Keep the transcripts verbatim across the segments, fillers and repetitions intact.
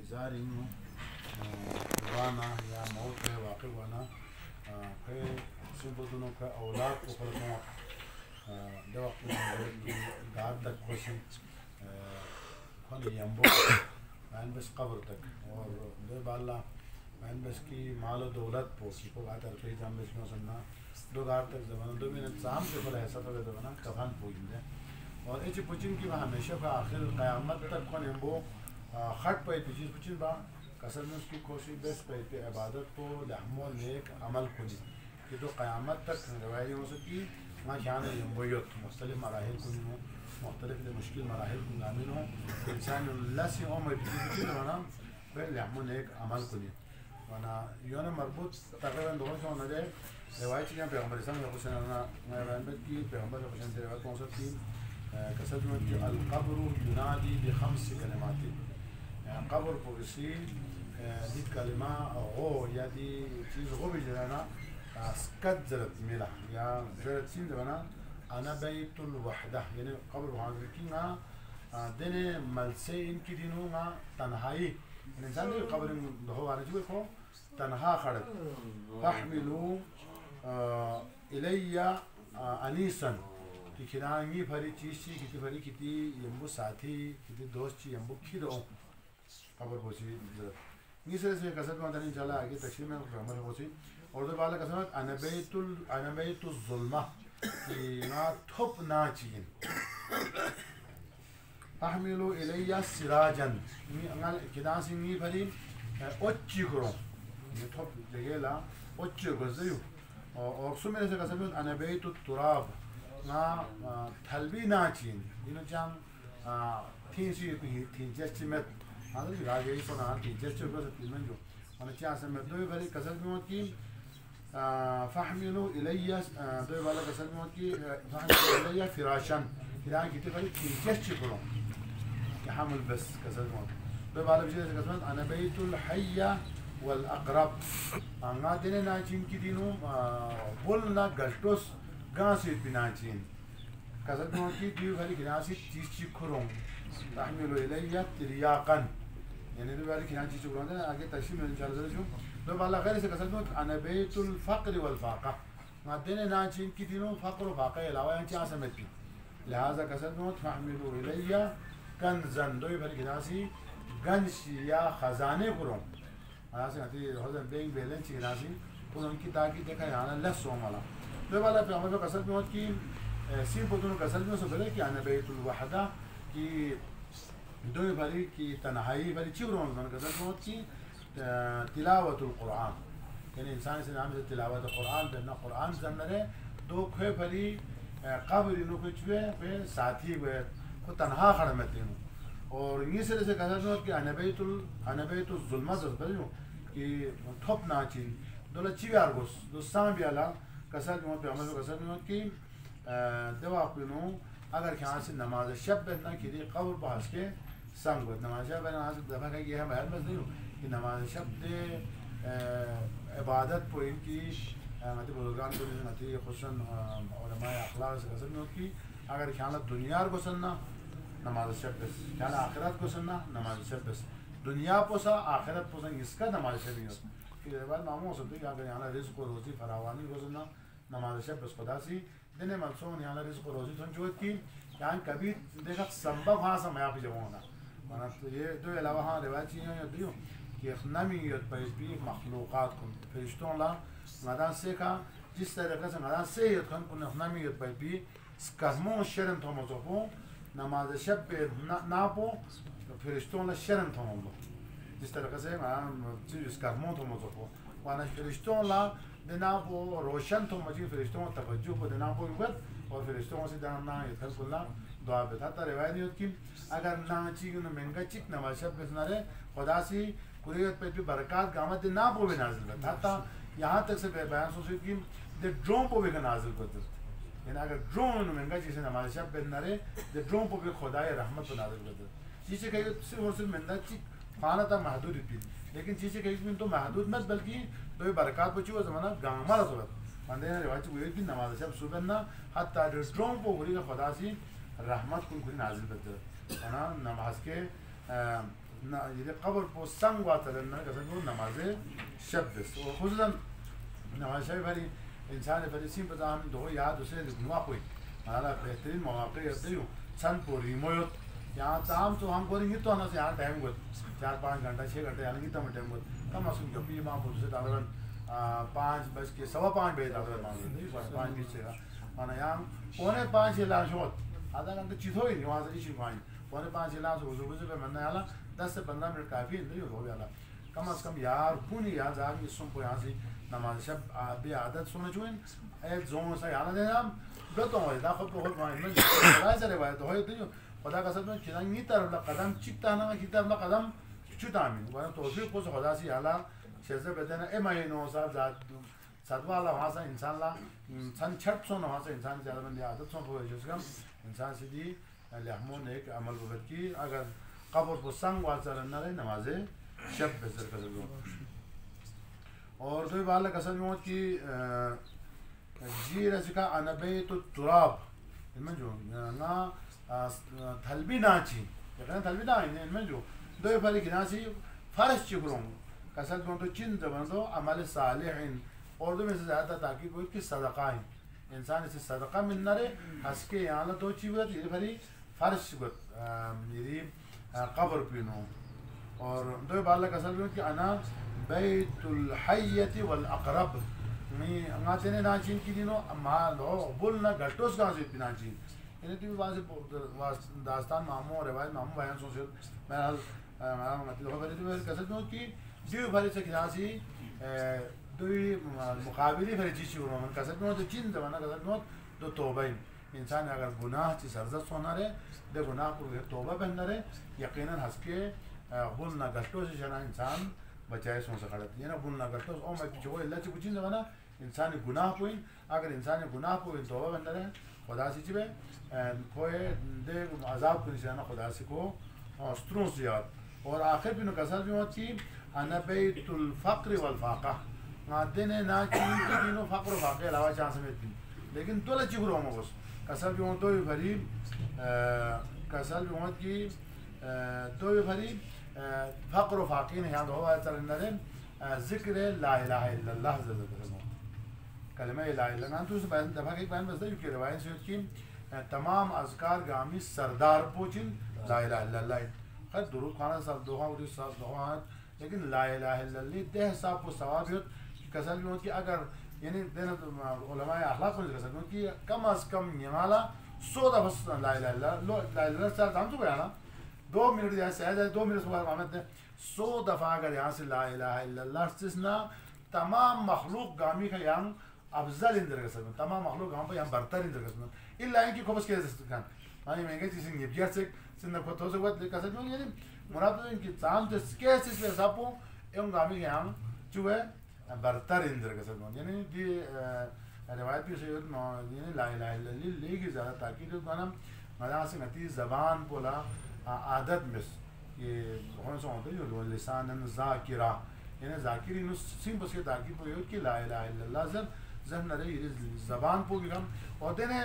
زارینو وانا یا موت ہے واقع وانا پھر سبودنوں کا اولاد کو خلقوں دو وقت گار تک خوشی خلی یمبو مین بس قبر تک اور دو بالا مین بس کی مال و دولت پوسی کو بات ارفی جام بس میں سننا دو گار تک زمان دو منٹ سام کے فل ایسا تو دو نا کفن پوجن دے اور ایچ پوچن کی وہاں ہمیشہ کا آخر قیامت تک خلی یمبو خط پہ تو چیز پوچن با کسر میں اس کی کوشش بیس پہ کہ عبادت کو لحم و نیک عمل کنی کہ تو قیامت تک روایتی ہو سکی وہاں خیان یمبویت مختلف مراحل کنی ہوں مختلف مشکل مراحل کو نامین ہوں انسان اللہ سے عمر کی ہونا پھر لحم و نیک عمل کنی ورنہ یوں مربوط تقریباً دونوں سے ہونا جائے روایت یہاں پیغمبر اسلام کا حسین اللہ روایت کی پیغمبر حسین سے روایت کون سا تھی کسر میں کہ القبر ینادی بخمس کلماتی قبر کو اسی دی کلمہ غو یا دی چیز غو بھی جرانا اسکت زرت میلا یا زرت سین دوانا انا بیت الوحدہ یعنی قبر وہاں ذکر نا دینے ملسے ان کی دینوں نا تنہائی انسان دی قبر دہو آنے جو کو تنہا خڑت فحملو الیہ انیسن کہ کھنانگی بھری چیز چی کتی بھری کتی یمبو ساتھی کتی دوست چی یمبو کھی دو قبر پوچھی ضرورت اس طرح سے قصد میں نہیں چلا آگے تشریح میں قبر پوچھی اور دو بالا قسمت انا بیت ال انا بیت الظلمہ کہ نا تھپ نا چین احملو الیہ سراجن انگل کدان سی می بھری اچھی کروں یہ تھپ جگہ لا اچھی گزریو اور سو میرے سے قسم میں انا بیت التراب نا تھلبی نا چین انہوں چاہم تین سی تین جیسے میں ہاں جی راجے ہی سنا تھی جیسے کو سب تین من جو انہوں چاہ سے میں دوئی بھری قسم میں کی فحملو الیہ دوئی والا قسم میں کی فحملو الیہ فراشن فران کی تی بھری تین جیسے کروں کہ حمل بس قسم میں دوئی والا بجھے سے قسم انا بیت الحیہ والاقرب انگا دینے ناچین کی دینوں بولنا گلٹوس گانسیت بھی ناچین قسم میں کی دوئی بھری گناسیت چیز چی کروں تحملو الیہ تریاقن یعنی دو باری کھیان چیز چکروں دے آگے تشریح میں انشاءاللہ ذرا چھو دو بالا غیر سے قسم میں انا بیت الفقر والفاقہ دینے ناچین کی دینوں فقر و فاقہ علاوہ یعنی چاہ سمت بھی لہذا قسم میں فحملو الیہ کنزن دوی بھر گناسی گنج یا خزانے کروں آسی ہاتی حضر بینگ بیلن چی گناسی تو ان کی تاکی دیکھا یہاں لس ہو مالا دو بالا پیغمبر پر قسم میں کی سیر پتنوں قسم میں سے بلے کہ انا بیت الوحدہ کی دوی بھری کی تنہائی بھری چی کروں انہوں نے قسم میں کی تلاوت القرآن یعنی انسان سے نام سے تلاوت قرآن بہنا قرآن زمنرے دو کھوے بھری قبر انہوں کچھ ہوئے پھر ساتھی ہوئے کو تنہا خڑمتی ہوں اور یہ سرے سے قسم میں کہ انبیت انبیت الظلمہ زربری ہوں کہ تھوپ ناچین دو لچی بیار گوس دو سام بیالا قسم میں پہ عمل قسم میں کہ دو اپنوں اگر کہاں سے نماز شب بہنا کی دی قبر بحث کے سنگ بود نماز شب بہنا آج دفعہ کہ یہ ہے محل بس نہیں ہوں کہ نماز شب دے عبادت پو ان کی مطلب بزرگان کو جیسے نتی خصوصاً علماء اخلاق سے قسم میں کی اگر خیالت دنیا کو سننا نماز شب بس خیال آخرت کو سننا نماز شب بس دنیا پوسا آخرت پوسا اس کا نماز شب ہی ہو پھر بعد معمول ہو سکتی کہ اگر یہاں رزق و روزی فراوانی کو سننا نماز شب بس خدا سی دنے منصوب یہاں رزق و روزی تھن چوت کی یہاں کبھی دیکھا سبب ہاں سا میاں پہ جب ہونا مانا یہ دو علاوہ ہاں روایت چیزیں یا دیوں کہ نمیت پیش بھی مخلوقات کن فرشتوں لا مدان سے کا جس طریقے سے مدان سے یت کن کن نمیت پیش بھی سکزمون شرن تو مزوفو نماز شب ناپو فرشتوں لا شرن تو مزوفو جس طریقے سے مدان چیز سکزمون تو مزوفو وانا فرشتوں لا دناپو روشن تو مجھے فرشتوں توجہ کو دناپو یوگت اور فرشتوں سے دانا یت کن کن دعا بیتا تا روایت نیت کی اگر نا چیگن منگا چک نماز شب بسنارے خدا سی قریت پہ بھی برکات گامت دے نا پو بھی نازل کرتا حتی یہاں تک سے بیان سوچی کی دے ڈرون پو بھی نازل کرتا یعنی اگر ڈرون منگا چیزے نماز شب بسنارے دے ڈرون پو بھی خدای رحمت پو نازل کرتا چیزے کہی صرف اور صرف منگا چک خانہ تا محدود بھی لیکن چیزے کہی بھی تو محدود مت بلکہ دو برکات پو چیو زمانہ گاما را صورت ماندے نا روایت چکوئی کی نماز شب صبح نا حتی دے ڈرون پو گری کا خدا سی رحمت کن کن نازل کرتا ہے نا نماز کے یہ قبر پو سنگ واترن کسن نماز شب بس خصوصا نماز شب بھری انسان بھری سیم پتا ہم دو یاد اسے نوا کوئی ہمارا بہترین مواقع ہوتے ہوں سن پوری مویت یہاں تام تو ہم کو نہیں تو نہ سے یہاں ٹائم گت چار پانچ گھنٹہ چھ گھنٹے یعنی کہ تم ٹائم گت کم از کم جو ماں پوچھ سے دارن پانچ بج کے سوا پانچ بجے دارن مانگے پانچ بیس سے اور یہاں پونے پانچ لاش ہوت آدھا گھنٹہ چیت ہوئی نہیں وہاں سے ایشی پانچ پونے پانچ لاش ہو صبح سے من آلا دس سے پندرہ منٹ کافی نہیں ہو گیا کم از کم یار پونی یاد آگے سن کو یہاں سے نماز شب بے عادت سننا چوئن ایک زون سے یہاں دے ہم گتوں ہوئے دا خود خود مائن میں خدا سے روایت ہوئے تو خدا کا ساتھ میں کھلائیں گی طرف قدم چکتا نا کی طرف قدم چوتا آمین ورنہ توفیق کو خدا سے حالا شیزے بیتے نا اے مہینوں صاحب ذات ساتوا اللہ وہاں سے انسان لا انسان چھٹ سونا وہاں سے انسان زیادہ بندی عادت سن ہوئے جس کا انسان سے دی لحمون ایک عمل وقت کی اگر قبر پر سنگ واتر نہ رہے نماز شب بسر کا ضرور اور دوی بالا قسم موت کی جی رسکا انا بیت التراب من جو نا تھلبی ناچی یعنی تھلبی ناچی من جو دوی بالا کی ناچی فرش چکروں قسم موت تو چند بندو عمل صالحین اور دو میں سے زیادہ تاکید کوئی کہ صدقہ ہیں انسان اسے صدقہ من نہ رہے ہس کے یہاں دو چیز یہ بھری فرش گت میری قبر پینو اور دو بالا قسم موت کہ انا بیت الحیت والاقرب می انگاتے نے ناچین کی دینو اما لو بولنا گھٹوس کا سے ناچین انہیں تیوی واضح داستان مامو روایت مامو بیان سو سے میں حال مطلب بھری تیوی قسم موت کی دیو بھری سے کھناسی دوی مقابلی بھری چیچی ہو من قسم موت چین زمانہ قسم موت دو توبہ انسان اگر گناہ چی سرزت سونا رہے دے گناہ پر توبہ بہن رہے یقیناً ہس کے بولنا گھٹو سے شنا انسان بچائے سون سے کھڑتی ہے نا بولنا گھٹو او میں پیچھے وہ اللہ چی کچھ زمانہ انسان گناہ پوئیں اگر انسان گناہ پوئیں توبہ بہن رہے خدا سے چی بے کوئی دے عذاب کو نشانہ خدا سے کو ستروں سے یاد اور آخر بھی نکسر بھی ہوتی انا بیت الفقر والفاقہ دینے نا چین کی دینوں فقر و فاقہ علاوہ چاہ سمیت بھی لیکن دولہ چی گروہ ہوں گوست کسل بھی ہوتا ہوئی بھریب کسل بھی ہوتا کی دو بھی بھریب فقر و فاقین یہاں دو آیت سرندرین ذکر لا الہ الا اللہ زدہ درمو کلمہ لا الہ الا اللہ تو اس بیان دفعہ ایک بیان بستا ہے کہ روایت سے کی تمام اذکار گامی سردار پوچن لا الہ الا اللہ خیر درود خانہ صاحب دوہاں اور اس صاحب دوہاں لیکن لا الہ الا اللہ دہ صاحب کو ثواب ہوت کسل بھی ہوت کی اگر یعنی دینا علماء اخلاق کو کسل بھی ہوت کی کم از کم یمالا سو دفعہ لا الہ الا اللہ لا الہ الا اللہ سال دام تو گیا نا دو منٹ یہاں سے آئے دو منٹ سوال محمد نے سو دفعہ اگر یہاں سے لا الہ الا اللہ استثناء تمام مخلوق گامی کا یہاں افضل اندر کا سکتا تمام مخلوق گامی کا یہاں برتر اندر کا سکتا اللہ ان کی خوبس کیا سکتا کھان مانی مہنگے چیزیں نیبیار سے سندہ خود ہو سکتا ہے کسا کیوں یعنی مراد ان کی تام جس کیسے اس میں حسابوں ان گامی کے یہاں جو ہے برتر اندر کا سکتا یعنی دی روایت بھی سے یعنی لا الہ الا اللہ لے کی زیادہ تاکید ہے مدام سے نتی زبان پولا عادت مس یہ بہت سو ہوتا ہے جو لسان ذاکرہ یعنی ذاکری نو سیم بس کے تاکید پہ ہوئی کہ لا الہ الا اللہ زن زن نہ رہی زبان پو گم ہوتے ہیں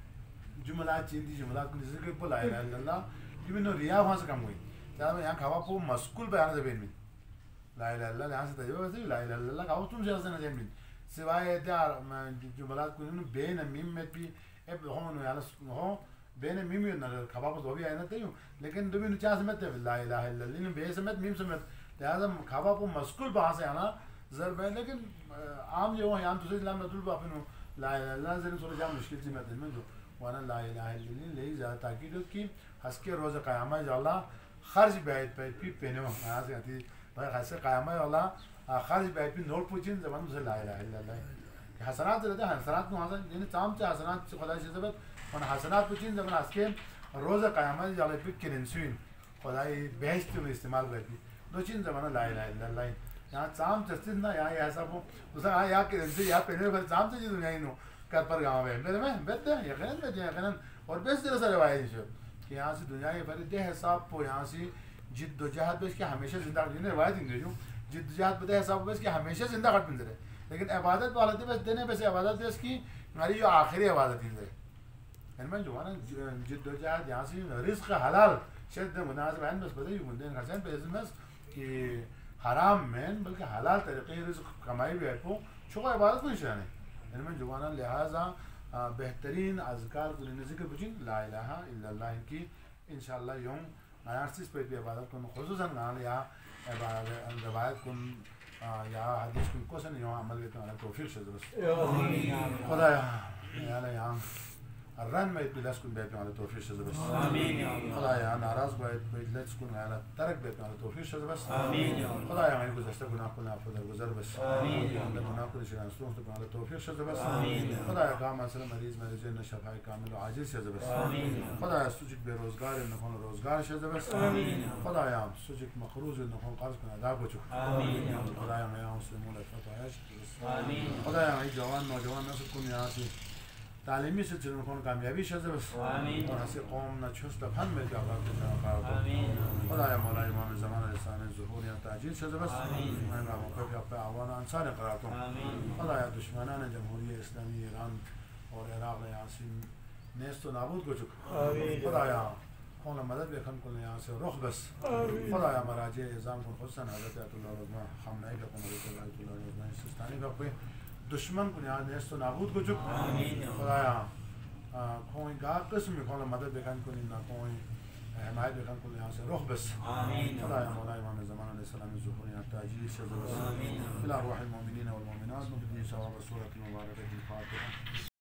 جملات چیندی جملات کو ذکر پہ لا الہ الا اللہ یہ بھی نو ریا وہاں سے کم ہوئی جب یہاں کھوا پو مسکول بیان سے بین میں لا الہ الا اللہ یہاں سے تجربہ ویسے لا الہ الا اللہ کھوا تم سے حسن نجم بین سوائے دیار جملات کو بین میم میں بھی اب ہوں ہوں بین میم نہ کھوا پو بھی آئے نہ تیوں لیکن دو بھی نچا سمت ہے لا الہ الا اللہ بے سمت میم سمت لہذا کھوا پو مسکول بہاں سے آنا ضرب ہے لیکن عام جو ہے یہاں دوسرے اسلام نتول پا اپنو لا الہ الا اللہ ضرور سورا جام مشکل سی مت میں جو وانا لا الہ الا اللہ لئی زیادہ تاکید کی ہس کے روز قیامہ جو اللہ خرج بیعت پیت پی پینے ہوں یہاں سے آتی ہے ہس کے قیامہ جو اللہ خرج بیعت پی نوٹ پوچھیں زبان اسے لا الہ الا اللہ حسنات رہتے ہیں حسنات کو حسن یعنی تام سے حسنات سے خدا سے ثبت اور حسنات پوچھیں زبان ہس کے روز قیامہ جو اللہ پی کرنسوین خدای بہشت میں استعمال کرتی دو چین زمانہ لا الہ الا اللہ یہاں چام چستید نا یہاں یہ ایسا ہو اسے ہاں یہاں کرنسی یہاں پہنے پر چام سے جی دنیا ہی نو کر پر گاؤں میں بیتے میں بیتے ہیں یقیناً بیتے ہیں یقیناً اور بیس طرح سے روایت ہے کہ یہاں سے دنیا ہی پر دے حساب پو یہاں سے جد و جہاد بیس کے ہمیشہ زندہ کرتے ہیں روایت انگریز ہوں جد و جہاد بدے حساب بیس کے ہمیشہ زندہ کرتے ہیں لیکن عبادت والدی بیس دینے بیس عبادت بیس کی ہماری جو آخری عبادت ہی ہے یعنی میں جو ہے نا جد و جہاد یہاں سے رزق حلال شد مناسب عن بس بدأ يكون دين حسن بس بس کہ حرام من بلکہ حلال طریقے رزق کمائی بھی ہے کو چھوڑا عبادت نہیں شانے ان میں جوانا لہذا بہترین اذکار کو ذکر بجین لا الہ الا اللہ ان کی انشاءاللہ یوم نایارسیس پہ بھی عبادت کن خصوصاً نال یا روایت کن یا حدیث کن کوسن یوم عمل بیتن علی توفیق شد بس خدا یا یا الرن ما يتبلس كن بيتنا على توفيق شذ بس آمين يا الله خدايا أنا ناراض بايت بيتلس كن على ترك بيتنا على توفيق شذ بس آمين يا الله خدايا ما يقول زستكون أقول أقول الجزر بس آمين يا الله عندما نأكل شيئا نستوم تكون على توفيق شذ بس آمين خدايا قام مثلا مريض مريضين الشفاء كامل وعاجز شذ بس آمين خدايا سوجك بروزگار نكون روزگار شذ بس آمين خدايا سوجك مخروج نكون قرض كن أداء بچو آمين يا الله خدايا ما يا مسلمون الفتاة آمين خدايا ما جوان نوجوان نسل كن ياسي تعلیمی سے چلن کون کامیابی شد بس آمین اور ہسی قوم نہ چھست پھن میں کیا بات کرنا آمین خدایا مولا امام زمان رسان ظہور یا تاجیل شد بس آمین میں موقع پہ اپنے آوان انصار قرات ہوں آمین خدایا دشمنان جمہوریہ اسلامی ایران اور عراق یاسین نیست و نابود کو چکا آمین خدایا کون مدد بکن کن یہاں سے رخ بس خدایا مراجع اعظام کن حسن حضرت آیت اللہ رضوان خامنائی کا کن حضرت آیت اللہ رضوان سستانی کا پہ دشمن کو یہاں نیست و نابود کو چک خدایا کوئی گاہ قسم میں کھولا مدد بکن کنی نہ کوئی حمایت بکن کنی یہاں سے رخ بس خدایا مولا امام زمان علیہ السلام ظہور یہاں تاجیل شد بس فلا روح المؤمنین والمؤمنات مبدی ثواب سورة المبارکہ الفاتحہ.